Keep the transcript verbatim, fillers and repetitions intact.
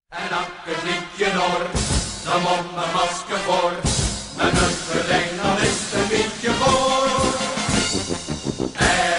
En akkers liedje door, dan moet mijn masker voor. Mijn neus verlengt, dan is het een beetje voor. En